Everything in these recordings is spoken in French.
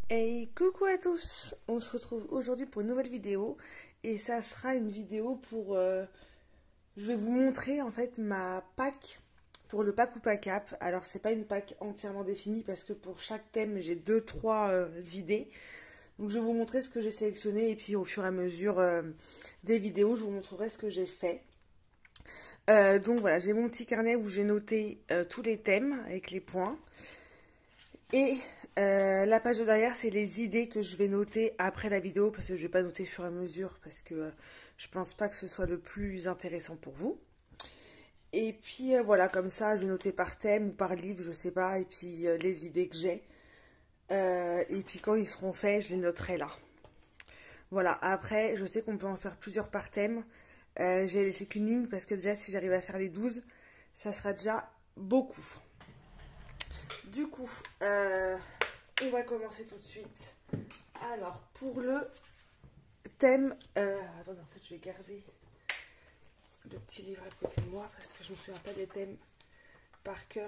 Hey, coucou à tous! On se retrouve aujourd'hui pour une nouvelle vidéo et ça sera une vidéo pour... je vais vous montrer en fait ma pack pour le pack ou pack app. Alors c'est pas une pack entièrement définie parce que pour chaque thème j'ai 2-3 idées. Donc je vais vous montrer ce que j'ai sélectionné et puis au fur et à mesure des vidéos je vous montrerai ce que j'ai fait. Donc voilà, j'ai mon petit carnet où j'ai noté tous les thèmes avec les points. Et la page de derrière, c'est les idées que je vais noter après la vidéo, parce que je ne vais pas noter au fur et à mesure, parce que je pense pas que ce soit le plus intéressant pour vous. Et puis voilà, comme ça, je vais noter par thème ou par livre, je sais pas, et puis les idées que j'ai. Et puis quand ils seront faits, je les noterai là. Voilà, après, je sais qu'on peut en faire plusieurs par thème. J'ai laissé qu'une ligne, parce que déjà, si j'arrive à faire les 12, ça sera déjà beaucoup. Du coup, on va commencer tout de suite. Alors, pour le thème... attendez, en fait, je vais garder le petit livre à côté de moi parce que je ne me souviens pas des thèmes par cœur.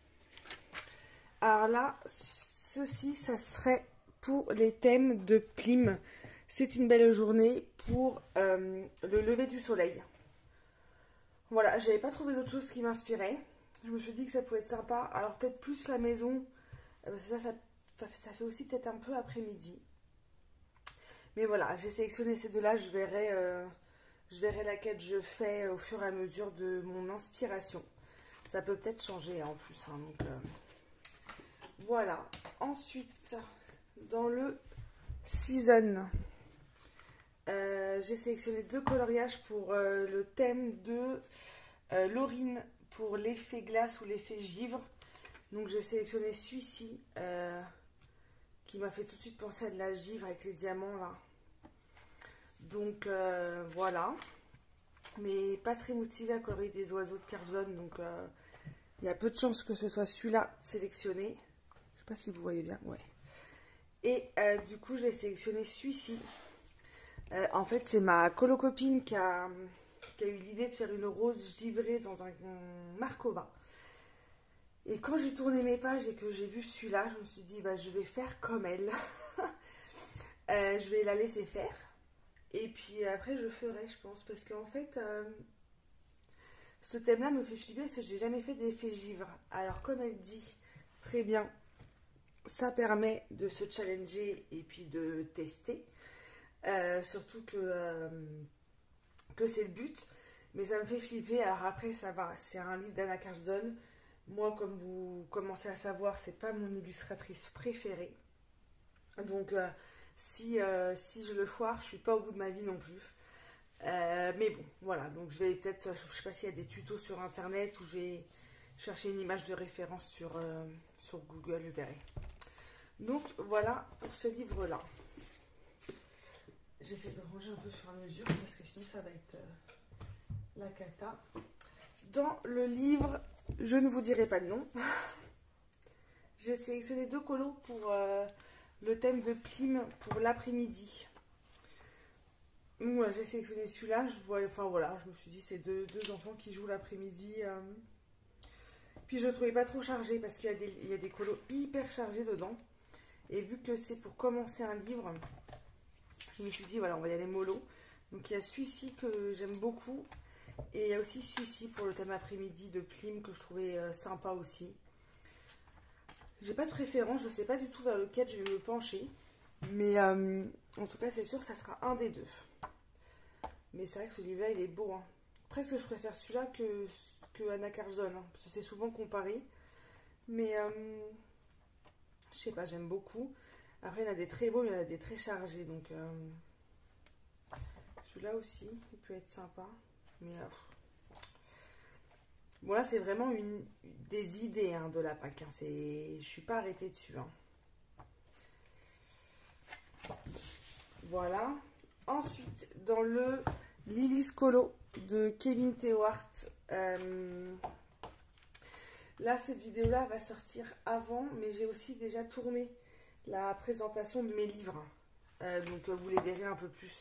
Alors là, ceci, ça serait pour les thèmes de Plim. C'est une belle journée pour le lever du soleil. Voilà, j'avais pas trouvé d'autre chose qui m'inspirait. Je me suis dit que ça pouvait être sympa. Alors peut-être plus la maison, parce que ça fait aussi peut-être un peu après-midi. Mais voilà, j'ai sélectionné ces deux-là, je verrai laquelle je fais au fur et à mesure de mon inspiration. Ça peut peut-être changer en plus. Hein, donc, voilà. Ensuite, dans le season, j'ai sélectionné deux coloriages pour le thème de Laurine pour l'effet glace ou l'effet givre. Donc j'ai sélectionné celui-ci qui m'a fait tout de suite penser à de la givre avec les diamants là. Donc voilà. Mais pas très motivée à colorer des oiseaux de Carzone. Donc il y a peu de chances que ce soit celui-là sélectionné. Je sais pas si vous voyez bien. Ouais. Et du coup j'ai sélectionné celui-ci. En fait c'est ma colo-copine qui a eu l'idée de faire une rose givrée dans un Marcova. Et quand j'ai tourné mes pages et que j'ai vu celui-là, je me suis dit, bah, je vais faire comme elle. Je vais la laisser faire. Et puis après, je ferai, je pense. Parce qu'en fait, ce thème-là me fait flipper parce que j'ai jamais fait d'effet givre. Alors, comme elle dit très bien, ça permet de se challenger et puis de tester. Surtout que c'est le but. Mais ça me fait flipper. Alors après, ça va. C'est un livre d'Anna Carzone. Moi, comme vous commencez à savoir, c'est pas mon illustratrice préférée. Donc, si je le foire, je suis pas au bout de ma vie non plus. Mais bon, voilà. Donc, je vais peut-être, je sais pas s'il y a des tutos sur internet ou je vais chercher une image de référence sur Google, je verrai. Donc, voilà pour ce livre-là. J'essaie de ranger un peu sur mesure parce que sinon, ça va être la cata. Dans le livre, je ne vous dirai pas le nom. J'ai sélectionné deux colos pour le thème de Plim pour l'après-midi. Moi, j'ai sélectionné celui-là. Enfin voilà, je me suis dit c'est deux enfants qui jouent l'après-midi. Puis je ne trouvais pas trop chargé parce qu'il y a des colos hyper chargés dedans. Et vu que c'est pour commencer un livre, je me suis dit voilà, on va y aller mollo. Donc il y a celui-ci que j'aime beaucoup. Et il y a aussi celui-ci pour le thème après-midi de Plim que je trouvais sympa aussi. J'ai pas de préférence, je sais pas du tout vers lequel je vais me pencher. Mais en tout cas, c'est sûr que ça sera un des deux. Mais c'est vrai que ce livre-là, il est beau. Hein. Presque je préfère celui-là que Anna Carzone. Hein, parce que c'est souvent comparé. Mais je sais pas, j'aime beaucoup. Après, il y en a des très beaux, mais il y en a des très chargés. Donc celui-là aussi, il peut être sympa. Mais bon, là, c'est vraiment des idées hein, de la PAC. Hein. Je suis pas arrêtée dessus. Hein. Voilà. Ensuite, dans le Lily's Colo de Kevin Tewart. Là, cette vidéo-là va sortir avant, mais j'ai aussi déjà tourné la présentation de mes livres. Donc, vous les verrez un peu plus,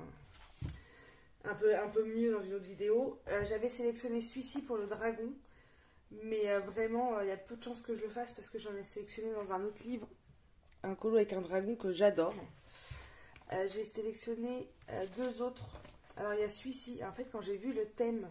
un peu mieux dans une autre vidéo. J'avais sélectionné celui-ci pour le dragon, mais vraiment, il y a peu de chances que je le fasse parce que j'en ai sélectionné dans un autre livre un colo avec un dragon que j'adore. J'ai sélectionné deux autres. Alors il y a celui-ci. En fait, quand j'ai vu le thème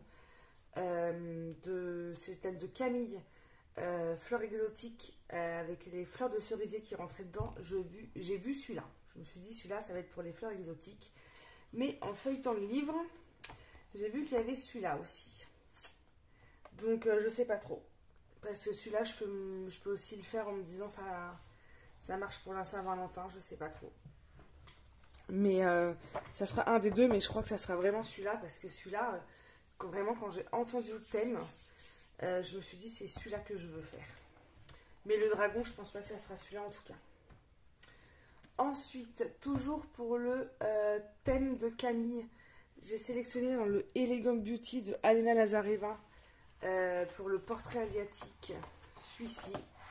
c'est le thème de Camille, fleurs exotiques avec les fleurs de cerisier qui rentraient dedans, j'ai vu celui-là. Je me suis dit celui-là, ça va être pour les fleurs exotiques. Mais en feuilletant le livre, j'ai vu qu'il y avait celui-là aussi. Donc je sais pas trop. Parce que celui-là, je peux aussi le faire en me disant ça marche pour la Saint-Valentin, je sais pas trop. Mais ça sera un des deux, mais je crois que ça sera vraiment celui-là, parce que celui-là, vraiment quand j'ai entendu le thème, je me suis dit c'est celui-là que je veux faire. Mais le dragon, je pense pas que ça sera celui-là en tout cas. Ensuite, toujours pour le thème de Camille, j'ai sélectionné dans le Elegant Beauty de Alena Lazareva pour le portrait asiatique, celui-ci.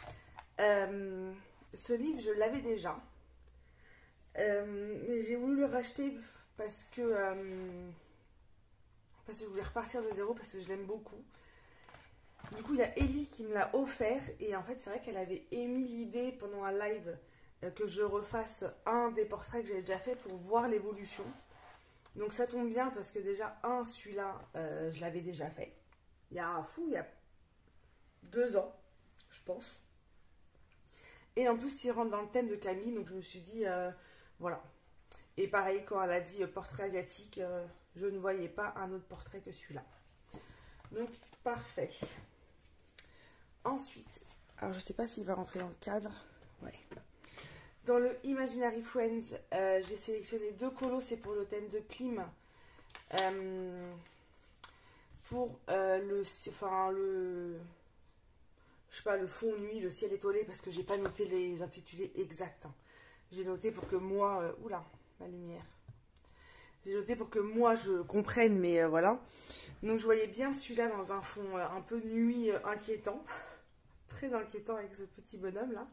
Ce livre, je l'avais déjà. Mais j'ai voulu le racheter parce que je voulais repartir de zéro, parce que je l'aime beaucoup. Du coup, il y a Ellie qui me l'a offert, et en fait, c'est vrai qu'elle avait émis l'idée pendant un live que je refasse un des portraits que j'avais déjà fait pour voir l'évolution. Donc ça tombe bien parce que déjà, celui-là, je l'avais déjà fait. Il y a 2 ans, je pense. Et en plus, il rentre dans le thème de Camille, donc je me suis dit, voilà. Et pareil, quand elle a dit portrait asiatique, je ne voyais pas un autre portrait que celui-là. Donc, parfait. Ensuite, alors je ne sais pas s'il va rentrer dans le cadre. Ouais. Dans le Imaginary Friends, j'ai sélectionné 2 colos, c'est pour le thème de Klim. Pour le fond nuit, le ciel étoilé, parce que j'ai pas noté les intitulés exacts. Hein. J'ai noté pour que moi... oula, ma lumière. J'ai noté pour que moi je comprenne, mais voilà. Donc je voyais bien celui-là dans un fond un peu nuit inquiétant. Très inquiétant avec ce petit bonhomme là.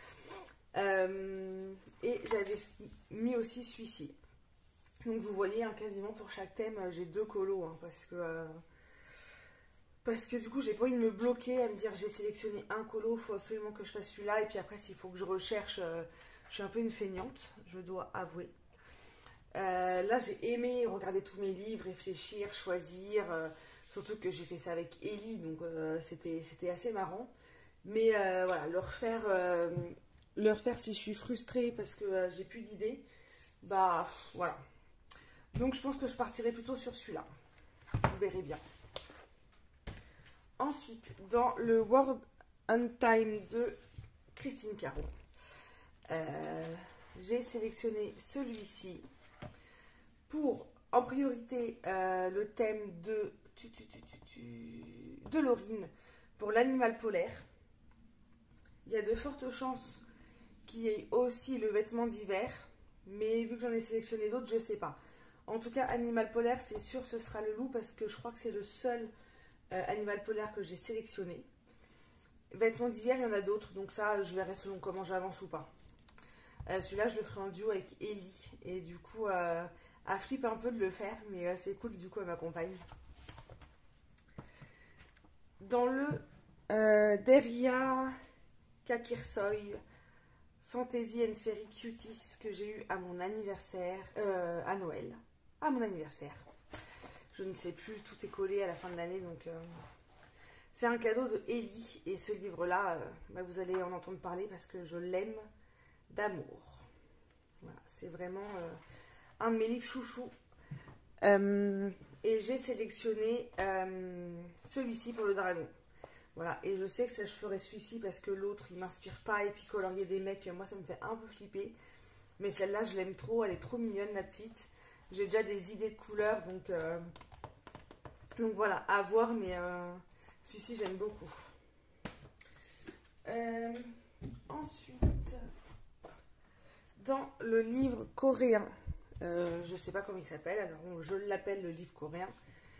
Et j'avais mis aussi celui-ci. Donc vous voyez, hein, quasiment pour chaque thème, j'ai 2 colos. Hein, parce que du coup, j'ai pas envie de me bloquer à me dire j'ai sélectionné un colo, il faut absolument que je fasse celui-là. Et puis après, s'il faut que je recherche, je suis un peu une feignante, je dois avouer. Là, j'ai aimé regarder tous mes livres, réfléchir, choisir. Surtout que j'ai fait ça avec Ellie, donc c'était assez marrant. Mais voilà, le refaire si je suis frustrée parce que j'ai plus d'idées, bah voilà. Donc je pense que je partirai plutôt sur celui-là. Vous verrez bien. Ensuite, dans le World and Time de Christine Caron, j'ai sélectionné celui-ci pour, en priorité, le thème de Laurine pour l'animal polaire. Il y a de fortes chances qu'il y ait aussi le vêtement d'hiver, mais vu que j'en ai sélectionné d'autres, je ne sais pas. En tout cas, animal polaire, c'est sûr ce sera le loup parce que je crois que c'est le seul animal polaire que j'ai sélectionné. Vêtements d'hiver, il y en a d'autres, donc ça, je verrai selon comment j'avance ou pas. Celui-là, je le ferai en duo avec Ellie, et du coup, elle flippe un peu de le faire, mais c'est cool, du coup, elle m'accompagne. Dans le Deria Kakirsoy Fantasy and Fairy Cuties que j'ai eu à mon anniversaire, à Noël, à mon anniversaire. Je ne sais plus, tout est collé à la fin de l'année, donc c'est un cadeau de Ellie. Et ce livre-là, bah, vous allez en entendre parler parce que je l'aime d'amour. Voilà, c'est vraiment un de mes livres chouchous. Et j'ai sélectionné celui-ci pour le dragon. Voilà, et je sais que ça, je ferai celui-ci parce que l'autre, il m'inspire pas. Et puis colorier des mecs, moi, ça me fait un peu flipper. Mais celle-là, je l'aime trop. Elle est trop mignonne, la petite. J'ai déjà des idées de couleurs, donc voilà, à voir. Mais celui-ci, j'aime beaucoup. Ensuite, dans le livre coréen, je ne sais pas comment il s'appelle, alors je l'appelle le livre coréen.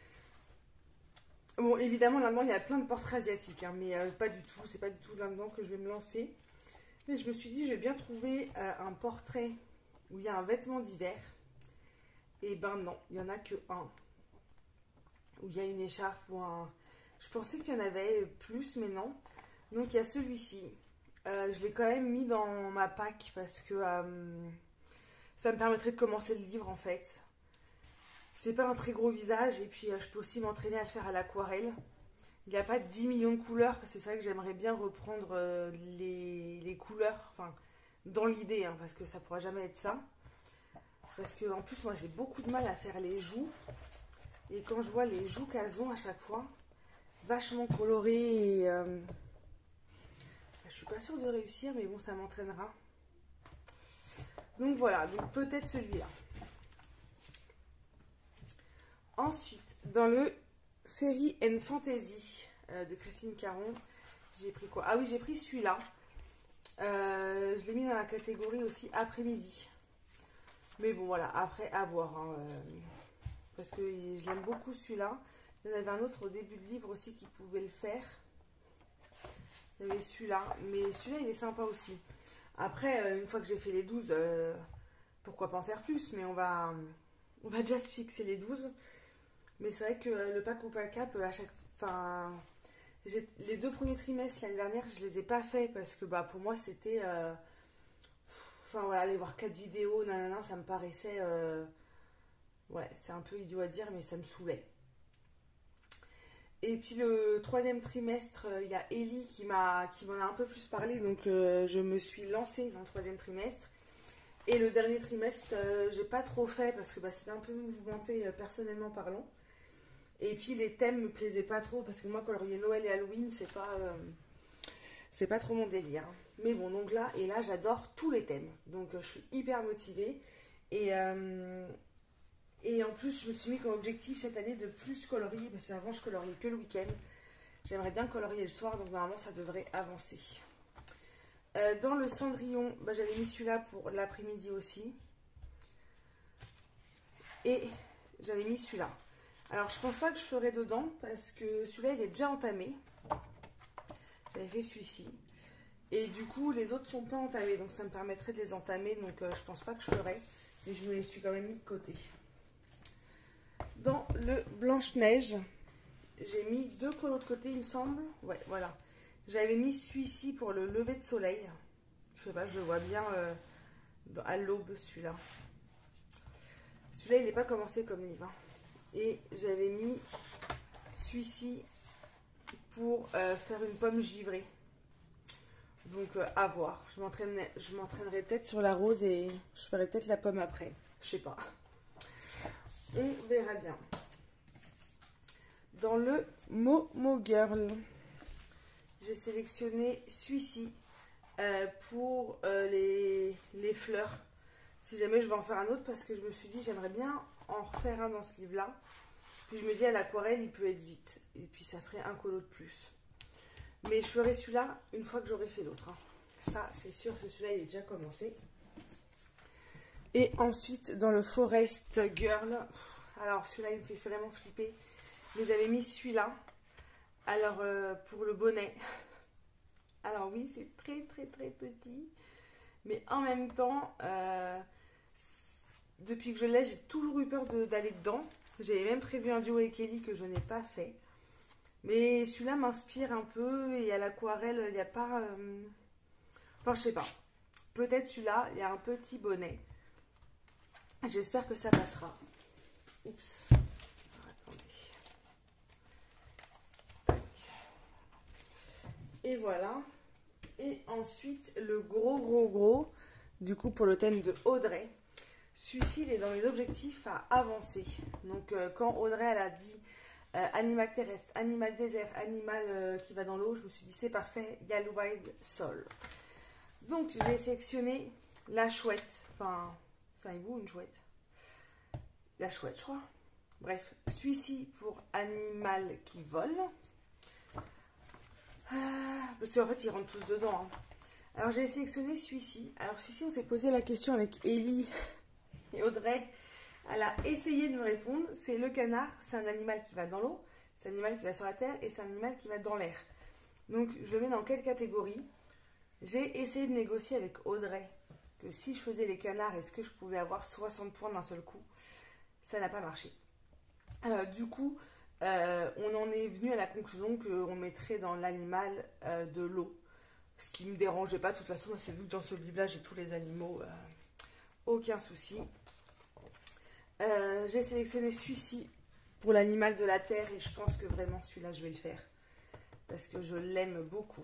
Bon, évidemment, là-dedans, il y a plein de portraits asiatiques, hein, mais pas du tout, c'est pas du tout là-dedans que je vais me lancer. Mais je me suis dit, je vais bien trouver un portrait où il y a un vêtement d'hiver. Et ben non, il n'y en a que un. Où il y a une écharpe ou un... Je pensais qu'il y en avait plus, mais non. Donc il y a celui-ci. Je l'ai quand même mis dans ma pack parce que ça me permettrait de commencer le livre en fait. C'est pas un très gros visage et puis je peux aussi m'entraîner à le faire à l'aquarelle. Il n'y a pas 10 millions de couleurs parce que c'est vrai que j'aimerais bien reprendre les couleurs, enfin dans l'idée, hein, parce que ça pourra jamais être ça. Parce que en plus moi j'ai beaucoup de mal à faire les joues. Et quand je vois les joues qu'elles ont à chaque fois, vachement colorées et je suis pas sûre de réussir, mais bon, ça m'entraînera. Donc voilà, donc peut-être celui-là. Ensuite, dans le Fairy and Fantasy de Christine Caron, j'ai pris quoi? Ah oui, j'ai pris celui-là. Je l'ai mis dans la catégorie aussi après-midi. Mais bon, voilà, après, à voir. Hein, parce que je l'aime beaucoup celui-là. Il y en avait un autre au début de livre aussi qui pouvait le faire. Il y avait celui-là, mais celui-là il est sympa aussi. Après, une fois que j'ai fait les 12, pourquoi pas en faire plus, mais on va déjà se fixer les 12. Mais c'est vrai que le pack ou pack cap, à chaque. Enfin, les 2 premiers trimestres l'année dernière, je les ai pas fait parce que bah, pour moi c'était. Enfin voilà, aller voir 4 vidéos, nanana, ça me paraissait. Ouais, c'est un peu idiot à dire, mais ça me saoulait. Et puis le 3e trimestre, il y a Ellie qui m'en a un peu plus parlé, donc je me suis lancée dans le 3e trimestre. Et le dernier trimestre, j'ai pas trop fait parce que bah, c'était un peu mouvementé personnellement parlant. Et puis les thèmes me plaisaient pas trop parce que moi colorier Noël et Halloween, c'est pas trop mon délire. Mais bon, donc là, et là j'adore tous les thèmes, donc je suis hyper motivée. Et en plus, je me suis mis comme objectif cette année de plus colorier, parce qu'avant, je coloriais que le week-end. J'aimerais bien colorier le soir, donc normalement, ça devrait avancer. Dans le Cendrillon, bah, j'avais mis celui-là pour l'après-midi aussi. Et j'avais mis celui-là. Alors, je pense pas que je ferai dedans, parce que celui-là, il est déjà entamé. J'avais fait celui-ci. Et du coup, les autres sont pas entamés, donc ça me permettrait de les entamer. Donc, je pense pas que je ferai, mais je me les suis quand même mis de côté. Dans le Blanche-Neige, j'ai mis 2 colos de côté, il me semble. Ouais, voilà. J'avais mis celui-ci pour le lever de soleil. Je sais pas, je vois bien à l'aube celui-là. Celui-là, il n'est pas commencé comme livre. Hein. Et j'avais mis celui-ci pour faire une pomme givrée. Donc, à voir. Je m'entraînerai peut-être sur la rose et je ferai peut-être la pomme après. Je sais pas. On verra bien. Dans le Momo Girl, j'ai sélectionné celui-ci pour les fleurs. Si jamais je vais en faire un autre, parce que je me suis dit j'aimerais bien en refaire un dans ce livre-là. Puis je me dis à l'aquarelle, il peut être vite. Et puis ça ferait un colo de plus. Mais je ferai celui-là une fois que j'aurai fait l'autre. Hein. Ça, c'est sûr que celui-là, il est déjà commencé. Et ensuite, dans le Forest Girl, alors celui-là, il me fait vraiment flipper. Mais j'avais mis celui-là. Alors, pour le bonnet. Alors oui, c'est très, très, très petit. Mais en même temps, depuis que je l'ai, j'ai toujours eu peur d'aller dedans. J'avais même prévu un duo avec Ellie que je n'ai pas fait. Mais celui-là m'inspire un peu. Et à l'aquarelle, il n'y a pas... Enfin, je sais pas. Peut-être celui-là, il y a un petit bonnet. J'espère que ça passera. Oups. Attendez. Tac. Et voilà. Et ensuite, le gros, du coup, pour le thème de Audrey. Celui-ci, il est dans mes objectifs à avancer. Donc, quand Audrey, elle a dit animal terrestre, animal désert, animal qui va dans l'eau, je me suis dit, c'est parfait, il y a le Wild Soul. Donc, j'ai sélectionné la chouette. Enfin, il est où une chouette? La chouette, je crois. Bref, celui-ci pour animal qui vole. Parce qu'en fait, ils rentrent tous dedans. Hein. Alors, j'ai sélectionné celui-ci. Alors, celui-ci, on s'est posé la question avec Ellie et Audrey. Elle a essayé de me répondre. C'est le canard. C'est un animal qui va dans l'eau. C'est un animal qui va sur la terre. Et c'est un animal qui va dans l'air. Donc, je le mets dans quelle catégorie? J'ai essayé de négocier avec Audrey que si je faisais les canards, est-ce que je pouvais avoir 60 points d'un seul coup? Ça n'a pas marché. Du coup, on en est venu à la conclusion qu'on mettrait dans l'animal de l'eau. Ce qui me dérangeait pas, de toute façon, c'est vu que dans ce livre-là, j'ai tous les animaux, aucun souci. J'ai sélectionné celui-ci pour l'animal de la terre et je pense que vraiment celui-là, je vais le faire. Parce que je l'aime beaucoup.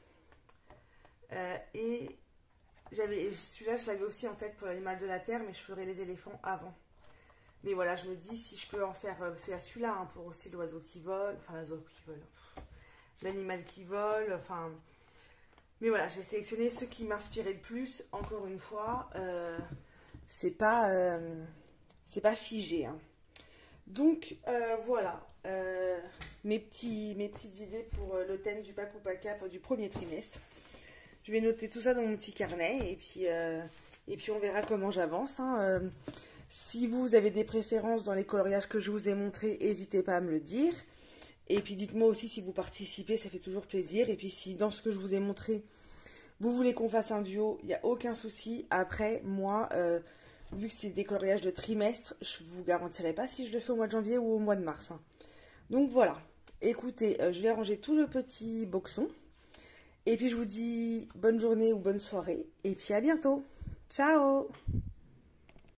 Et celui-là, je l'avais aussi en tête pour l'animal de la terre, mais je ferai les éléphants avant. Mais voilà, je me dis si je peux en faire, parce qu'il y a celui-là hein, pour aussi l'oiseau qui vole, enfin l'oiseau qui vole, l'animal qui vole, enfin... Mais voilà, j'ai sélectionné ceux qui m'inspiraient le plus, encore une fois, c'est pas figé. Hein. Donc voilà, mes petites idées pour le thème du Pack ou Pack Cap du premier trimestre. Je vais noter tout ça dans mon petit carnet et puis on verra comment j'avance. Hein. Si vous avez des préférences dans les coloriages que je vous ai montrés, n'hésitez pas à me le dire. Et puis dites-moi aussi si vous participez, ça fait toujours plaisir. Et puis si dans ce que je vous ai montré, vous voulez qu'on fasse un duo, il n'y a aucun souci. Après, moi, vu que c'est des coloriages de trimestre, je ne vous garantirai pas si je le fais au mois de janvier ou au mois de mars. Hein. Donc voilà, écoutez, je vais ranger tout le petit boxon. Et puis je vous dis bonne journée ou bonne soirée. Et puis à bientôt. Ciao!